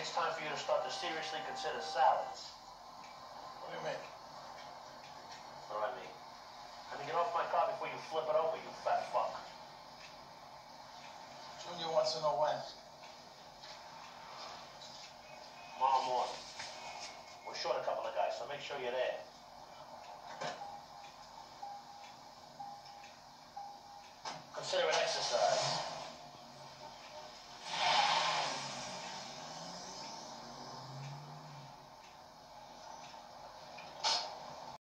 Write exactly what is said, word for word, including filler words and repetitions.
it's time for you to start to seriously consider salads. What do you mean? What do I mean? I mean, get off my car before you flip it over, you fat fuck. Junior wants to know when. Tomorrow morning. We're short a couple of guys, so make sure you're there.